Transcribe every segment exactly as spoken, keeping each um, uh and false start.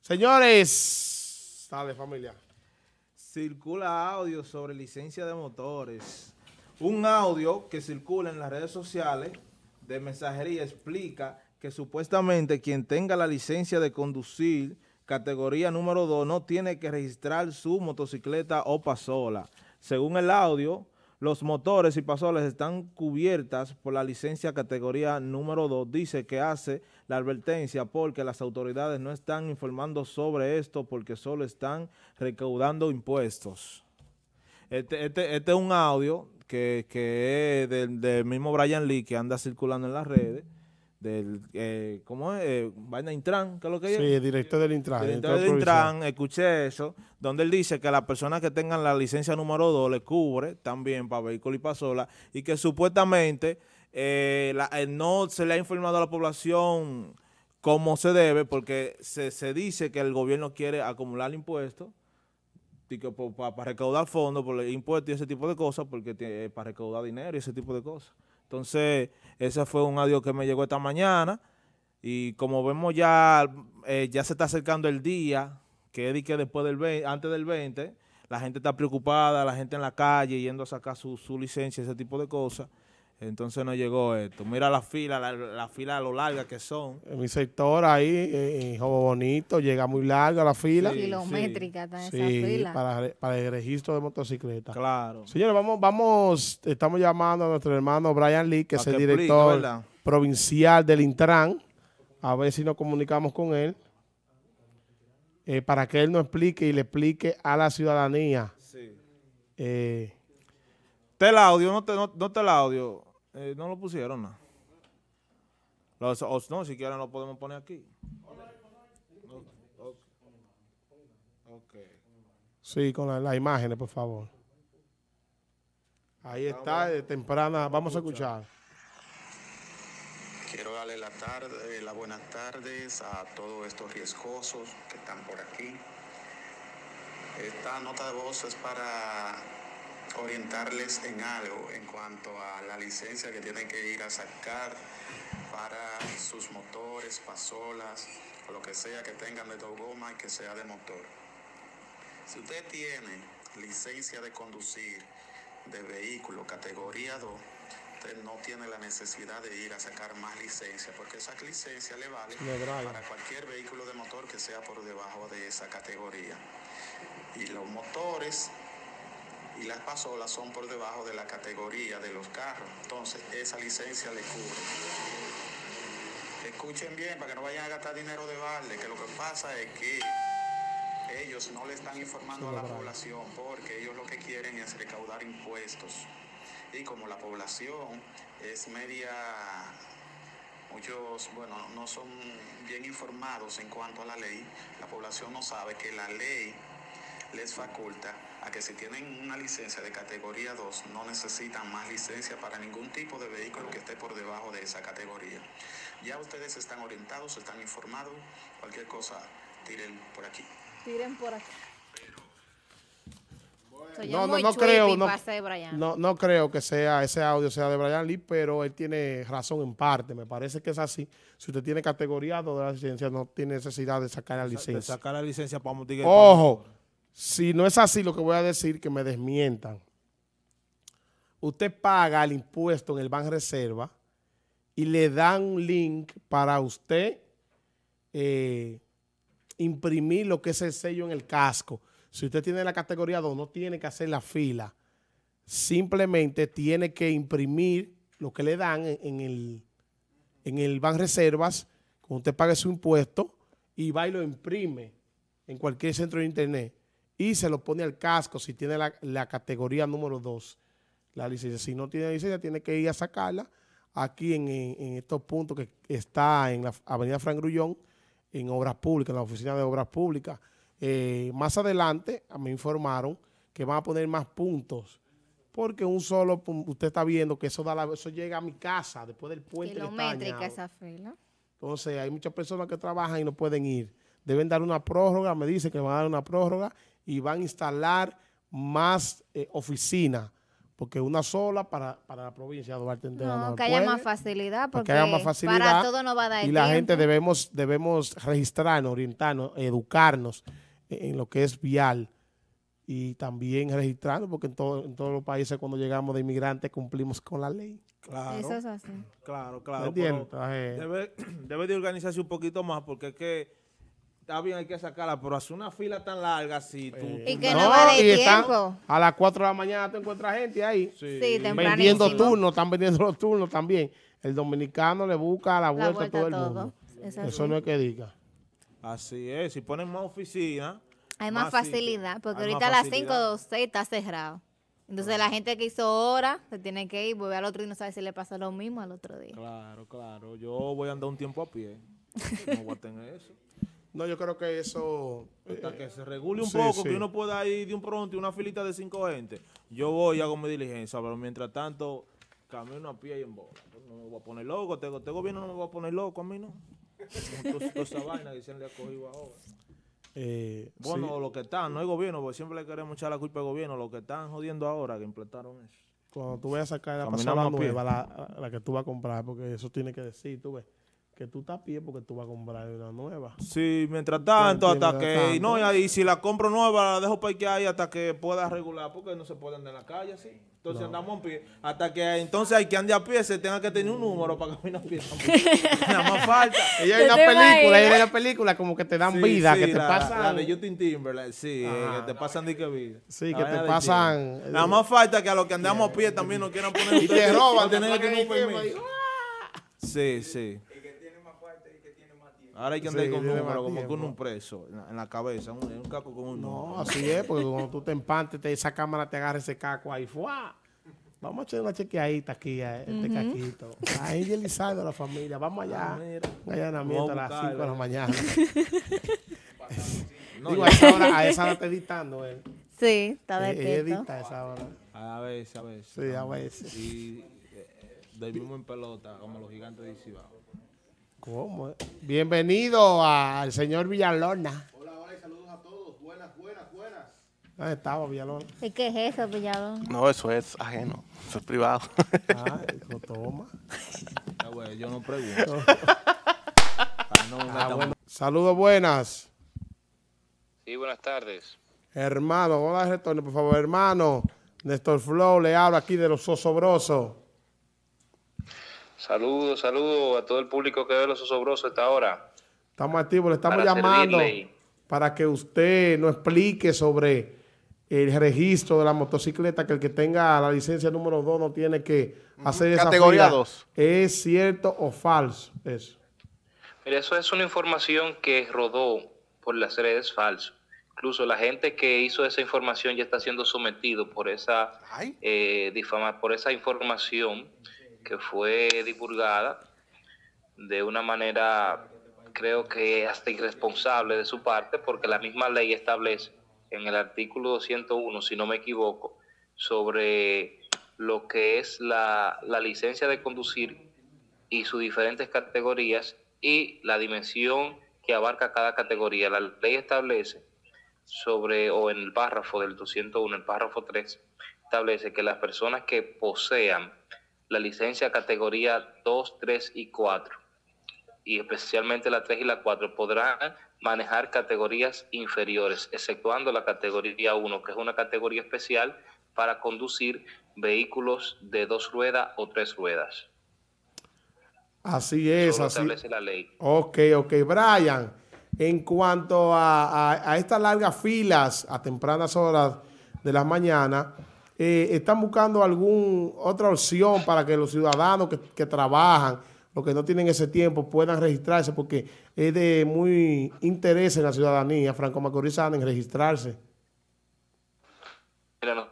Señores, dale familia. Circula audio sobre licencia de motores. Un audio que circula en las redes sociales de mensajería explica que supuestamente quien tenga la licencia de conducir categoría número dos no tiene que registrar su motocicleta o pasola. Según el audio, los motores y pasolas están cubiertas por la licencia categoría número dos. Dice que hace la advertencia porque las autoridades no están informando sobre esto porque solo están recaudando impuestos. Este, este, este es un audio que, que es del, del mismo Brian Lee que anda circulando en las redes. Del, eh, ¿cómo es? Eh, Vaina Intran, ¿qué es lo que es? Sí, el director del Intran. El director del Intran, escuché eso, donde él dice que las personas que tengan la licencia número dos le cubre también para vehículos y pasolas y que supuestamente eh, la, eh, no se le ha informado a la población como se debe porque se, se dice que el gobierno quiere acumular impuestos para, para recaudar fondos por el impuesto y ese tipo de cosas, porque eh, para recaudar dinero y ese tipo de cosas. Entonces, ese fue un audio que me llegó esta mañana y como vemos ya, eh, ya se está acercando el día, que es que después del veinte, antes del veinte, la gente está preocupada, la gente en la calle yendo a sacar su, su licencia, ese tipo de cosas. Entonces nos llegó esto. Mira la fila, la, la fila a lo larga que son. En mi sector ahí, en Jobo Bonito, llega muy larga la fila. Sí, kilométrica está sí, esa fila. Para, para el registro de motocicleta. Claro. Señores, vamos, vamos, estamos llamando a nuestro hermano Brian Lee, que es el que director explica, provincial del Intran. A ver si nos comunicamos con él. Eh, para que él nos explique y le explique a la ciudadanía. Sí. Eh, te el audio, no te, no, no te el audio. Eh, no lo pusieron nada. Los, o, no, si quieren lo podemos poner aquí. Okay. Sí, con las la imágenes, por favor. Ahí está, de temprana. Vamos a escuchar. Quiero darle la tarde, las buenas tardes a todos estos riesgosos que están por aquí. Esta nota de voz es para orientarles en algo en cuanto a la licencia que tienen que ir a sacar para sus motores, pasolas o lo que sea que tengan de dos gomas y que sea de motor. Si usted tiene licencia de conducir de vehículo categoría dos, usted no tiene la necesidad de ir a sacar más licencia porque esa licencia le vale para cualquier vehículo de motor que sea por debajo de esa categoría. Y los motores y las pasolas son por debajo de la categoría de los carros. Entonces, esa licencia le cubre. Escuchen bien para que no vayan a gastar dinero de balde, que lo que pasa es que ellos no le están informando a la población porque ellos lo que quieren es recaudar impuestos. Y como la población es media, muchos, bueno, no son bien informados en cuanto a la ley, la población no sabe que la ley les faculta a que si tienen una licencia de categoría dos, no necesitan más licencia para ningún tipo de vehículo que esté por debajo de esa categoría. Ya ustedes están orientados, están informados, cualquier cosa, tiren por aquí. Tiren por aquí. No, no, no creo, no, no, no creo que sea ese audio sea de Brian Lee, pero él tiene razón en parte. Me parece que es así. Si usted tiene categoría dos de la licencia, no tiene necesidad de sacar la licencia. De sacar la licencia para motivar. Ojo, si no es así, lo que voy a decir, que me desmientan. Usted paga el impuesto en el Banreserva y le dan un link para usted eh, imprimir lo que es el sello en el casco. Si usted tiene la categoría dos, no tiene que hacer la fila. Simplemente tiene que imprimir lo que le dan en, en el, en el Banreservas, cuando usted pague su impuesto, y va y lo imprime en cualquier centro de internet y se lo pone al casco si tiene la, la categoría número dos, la licencia. Si no tiene licencia, tiene que ir a sacarla aquí en, en, en estos puntos que está en la avenida Fran Grullón, en Obras Públicas, en la oficina de Obras Públicas. Eh, más adelante me informaron que van a poner más puntos porque un solo, usted está viendo que eso da la, eso llega a mi casa después del puente. Kilométrica esa fila. Entonces hay muchas personas que trabajan y no pueden ir. Deben dar una prórroga, me dice que van a dar una prórroga y van a instalar más eh, oficinas porque una sola para, para la provincia de Duarte entera No, no que se haya puede, más facilidad, para porque que haya más facilidad, para todo no va a dar y la tiempo. gente debemos, debemos registrarnos, orientarnos, educarnos en lo que es vial y también registrarnos, porque en, todo, en todos los países cuando llegamos de inmigrantes cumplimos con la ley. Claro, Eso es así. claro, ¿Me claro. entiendes? pero Entonces, Debe, debe de organizarse un poquito más porque es que está bien, hay que sacarla, pero hacer una fila tan larga así. Tú, eh, Y tú que no- no va de y están tiempo. a las cuatro de la mañana te encuentras gente ahí. Sí, Sí, temprano. vendiendo Planísimo. turnos, están vendiendo los turnos también. El dominicano le busca la La vuelta, vuelta a todo a el todo. mundo. Es Eso así. no es que diga. Así es, si ponen más oficina. Hay más, sitio, facilidad, porque hay ahorita a más las cinco facilidad. o seis está cerrado. Entonces la gente que hizo hora se tiene que ir, vuelve al otro y no sabe si le pasa lo mismo al otro día. Claro, claro. Yo voy a andar un tiempo a pie. No voy a tener eso. No, yo creo que eso... Hasta eh, que se regule un sí, poco, sí. que uno pueda ir de un pronto y una filita de cinco gente. Yo voy y hago mi diligencia, pero mientras tanto, camino a pie y en bola. No me voy a poner loco, este, este gobierno no me va a poner loco a mí, ¿no? Con toda esa vaina que se le ha cogido ahora. eh, Bueno, sí, lo que están, no el gobierno, porque siempre le queremos echar la culpa al gobierno, lo que están jodiendo ahora que implantaron eso. cuando tú vayas a sacar la Caminamos pasola a pie. nueva, la, la que tú vas a comprar, porque eso tiene que decir, tú ves, que tú estás a pie porque tú vas a comprar una nueva. Sí, mientras tanto, entiendo, hasta que, mientras y no, tanto. y si la compro nueva, la dejo para que ahí hasta que pueda regular, porque no se puede andar en la calle así. Entonces andamos a pie, hasta que entonces hay que andar a pie, se tenga que tener un número para caminar a pie también. Nada más falta. Ella hay una ¿Te película, imaginas? ella hay una película como que te dan Sí, vida, sí, que te la, pasan... La de Justin Timberlake, sí, eh, Ajá. que te pasan de que vida. Sí, La que vaina te de pasan... tiempo. Nada más falta que a los que andamos a pie también nos quieran poner Y te roban, te tener que ponen tener un el tiempo, permiso. Sí, sí. Ahora hay que andar Sí, con tiene números, más como tiempo. con un preso en la, en la cabeza, un, un caco con un No, número. así es, porque cuando tú te empantes, te, esa cámara te agarra ese caco ahí, ¡fua! Vamos a echar una chequeadita aquí a este caquito. A Angel y Saldo, la familia. Vamos allá. Ah, mira. Un allanamiento Vamos a a las cinco de la buscarlo. mañana. No, Digo, ya- a esa hora, a esa hora está editando él. Sí, está Eh, Ella despierto. edita a esa hora. a veces, a veces. Sí, a veces. Y eh, del mismo en pelota, como los gigantes de Cibao. ¿Cómo? Bienvenido a- al señor Villalona. Hola, hola y saludos a todos. Buenas, buenas, buenas. ¿Dónde estaba Villalona? ¿Y qué es eso, Villalón? No, eso es ajeno. Eso es privado. Ah, lo toma. Ya, güey, yo no pregunto. Para no me metan- Saludos buenas. Sí, buenas tardes. Hermano, hola, retorno, por favor, hermano. Néstor Flow, le hablo aquí de los Zosobrosos. Saludos, saludos a todo el público que ve los osobrosos a esta hora. Estamos activos, le estamos Para llamando servirle. para que usted nos explique sobre el registro de la motocicleta, que el que tenga la licencia número dos no tiene que hacer esa Categoría fila. dos. ¿Es cierto o falso eso? Mira, eso es una información que rodó por las redes falso. Incluso la gente que hizo esa información ya está siendo sometido por esa Ay. eh, difama, por esa información que fue divulgada de una manera, creo que hasta irresponsable de su parte, porque la misma ley establece en el artículo doscientos uno, si no me equivoco, sobre lo que es la, la licencia de conducir y sus diferentes categorías y la dimensión que abarca cada categoría. La ley establece sobre, o en el párrafo del doscientos uno, el párrafo tres, establece que las personas que posean la licencia categoría dos, tres y cuatro, y especialmente la tres y la cuatro, podrán manejar categorías inferiores, exceptuando la categoría uno, que es una categoría especial para conducir vehículos de dos ruedas o tres ruedas. Así es, Eso lo así. establece la ley. Ok, ok. Brian, en cuanto a, a, a estas largas filas a tempranas horas de la mañana, eh, ¿están buscando alguna otra opción para que los ciudadanos que, que trabajan, los que no tienen ese tiempo, puedan registrarse? Porque es de muy interés en la ciudadanía franco-macorizana en registrarse. Mira, no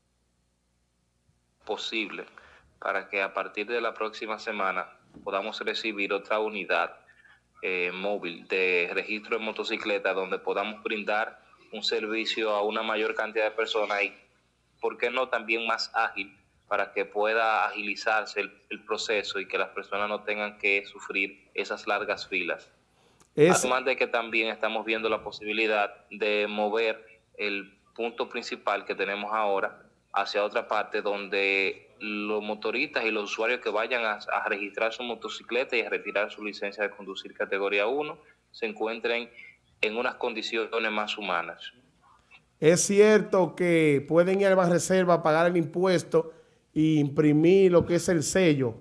posible para que a partir de la próxima semana podamos recibir otra unidad eh, móvil de registro de motocicleta donde podamos brindar un servicio a una mayor cantidad de personas y, ¿por qué no, también más ágil para que pueda agilizarse el, el proceso y que las personas no tengan que sufrir esas largas filas? Es, Además de que también estamos viendo la posibilidad de mover el punto principal que tenemos ahora hacia otra parte donde los motoristas y los usuarios que vayan a, a registrar su motocicleta y a retirar su licencia de conducir categoría uno se encuentren en unas condiciones más humanas. Es cierto que pueden ir al Banreserva a pagar el impuesto e imprimir lo que es el sello.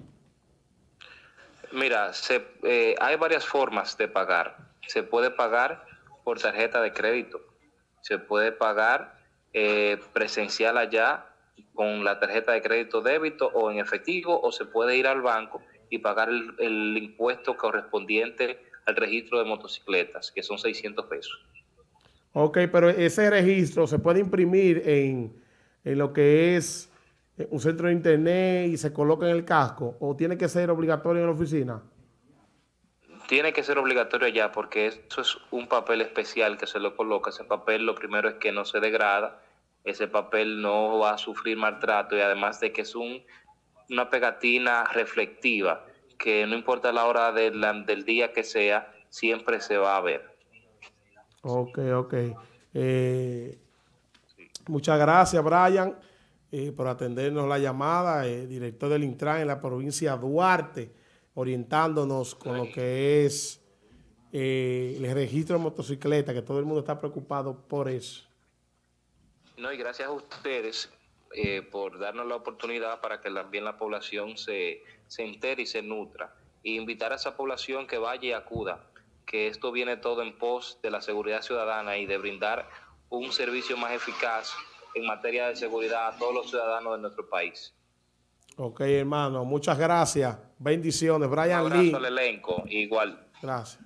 Mira, se, eh, hay varias formas de pagar. Se puede pagar por tarjeta de crédito, se puede pagar eh, presencial allá con la tarjeta de crédito débito o en efectivo, o se puede ir al banco y pagar el, el impuesto correspondiente al registro de motocicletas, que son seiscientos pesos. Ok, pero ese registro se puede imprimir en, en lo que es un centro de internet y se coloca en el casco, o tiene que ser obligatorio en la oficina. Tiene que ser obligatorio allá porque eso es un papel especial que se lo coloca. Ese papel lo primero es que no se degrada, ese papel no va a sufrir maltrato y además de que es un, una pegatina reflectiva que no importa la hora de la, del día que sea, siempre se va a ver. Ok, ok. Eh, muchas gracias, Brian, eh, por atendernos la llamada, eh, director del Intran en la provincia de Duarte, orientándonos con lo que es eh, el registro de motocicleta, que todo el mundo está preocupado por eso. No, y gracias a ustedes eh, por darnos la oportunidad para que también la población se, se entere y se nutra. E invitar a esa población que vaya y acuda, que esto viene todo en pos de la seguridad ciudadana y de brindar un servicio más eficaz en materia de seguridad a todos los ciudadanos de nuestro país. Ok, hermano, muchas gracias. Bendiciones. Brian Un Lee. abrazo al elenco, igual. Gracias.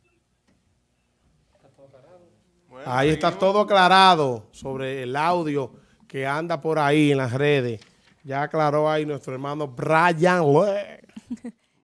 Bueno, Ahí está seguimos. todo aclarado sobre el audio que anda por ahí en las redes. Ya aclaró ahí nuestro hermano Brian Lee.